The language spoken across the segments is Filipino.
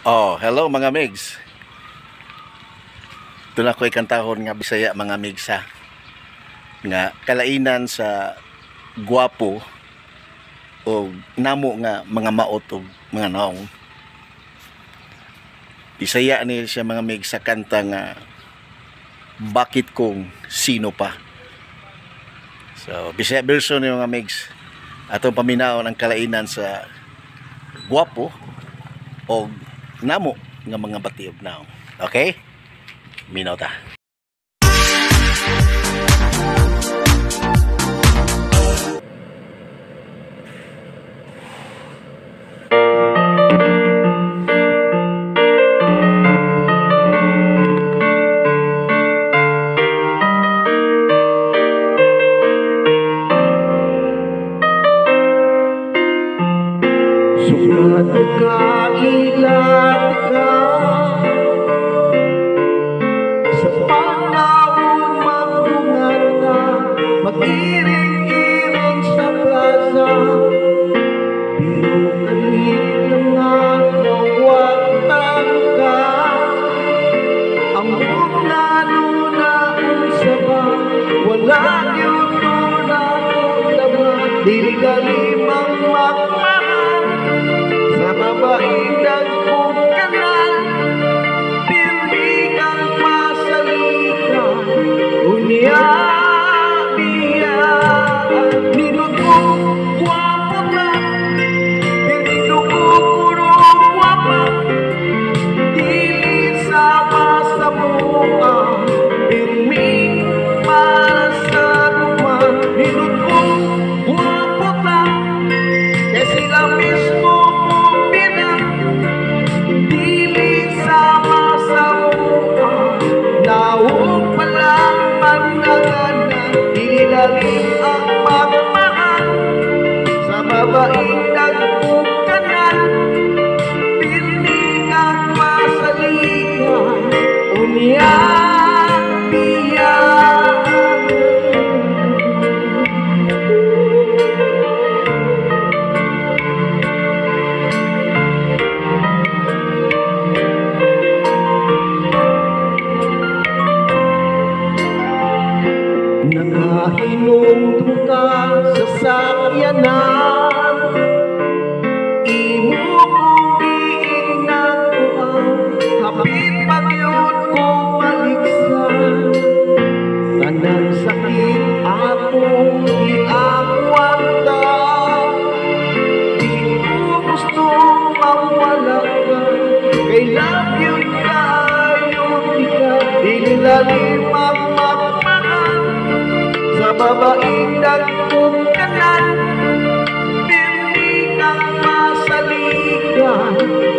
Oh, hello mga migs. Ito na ko ikantahon nga Bisaya mga migs ha. Nga kalainan sa gwapo o namo nga mga maot o mga naong. Bisaya ni siya mga migs sa kanta nga Bakit Kung Sino Pa. So, Bisaya version ni mga migs. Atong paminaon ang kalainan sa gwapo o namo nga mga batiog naong. Okay? Minaw ta. Sulat ka, ilat ka sa panahon magbunga na, mag-iring-iring sa plaza. Pero kalit na nga nawagtan ka, ang mga nunaon sa ba, wala yun tunang laban. Dili-galimang magmahal sa babaidang kong kanal, pilbigang masalikan, unya niya niluto, guwapo na, piniluto puro guwapa, dili sama sa mua, pirmi para sa luma, niluto, guwapo na, kaya sila mismo ilalim ang pagmahal sa babaidang kanal, piling ang masalikan, umiyak-iyak. Nakahinom ka sa sakyanan, imo kong iingnan ko ang hapit pagyod kong maligsan. Tanang sakit akong iakwanta, di ko gustong mawala ka, kay love yun kayo ka, ilalim ang magmahal sa babaidang kong kanal, pirmi kang masalikan,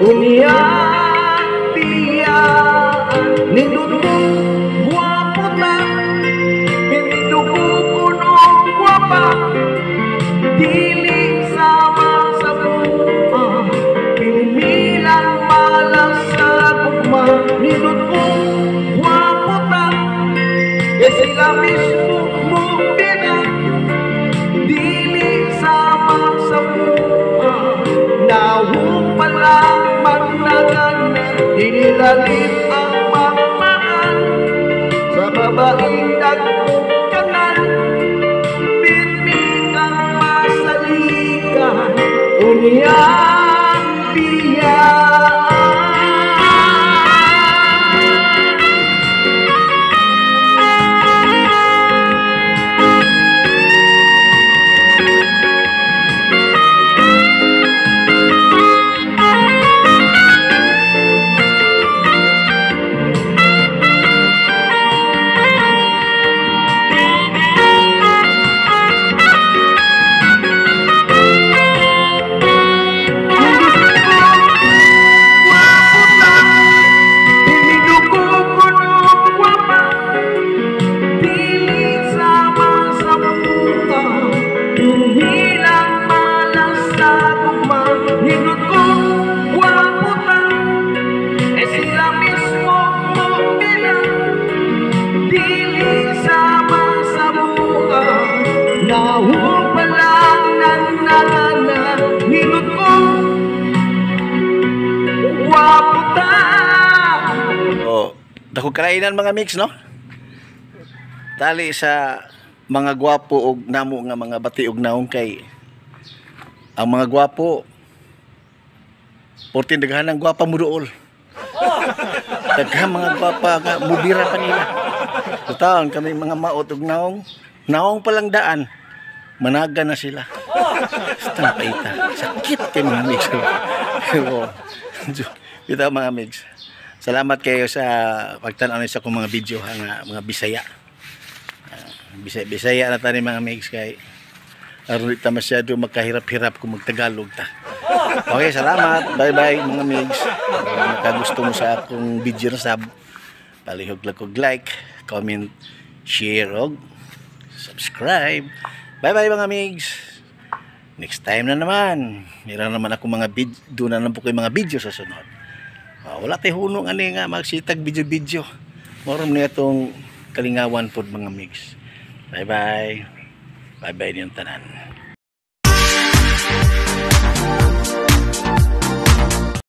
umiyak-iyak, niluto, guwapo na, piniluto kuno guwapa, dili sama sa mua, pinilang malas sa gugma, niluto, guwapo na, kaya sila mismo palang magnagan, inilalim ang magmahal sa babaidang kanal, pirmi kang masalikan, umiyak-iyak. Dako kalainan mga mix no. Tali sa mga gwapo og namo nga mga bati og naong kay ang mga gwapo portin daghanang gwapa mo duol. Daghang mga gwapa nga mubira pa nila. Taon kami mga maot og naong palang daan. Managa na sila. Basta paita. Sakit kay mga mix. Ito mga mix. Salamat kayo sa pagtanaw sa akong mga video nga mga Bisaya. Bisaya na tani mga mix kay aron di ta masyado magkahirap-hirap kung magtagalog ta. Okay, salamat. Bye-bye mga mix. Kung nakagusto mo sa akong video na sab, palihog lang kog like, comment, share og subscribe. Bye-bye mga mix. Next time na naman. Meron naman ako mga video, doon na naman po kayo mga video sa sunod. Wala tayo hunong ani nga magsitag video-video. Moram na itong kalingawan po mga mix. Bye-bye. Bye-bye niyong tanan.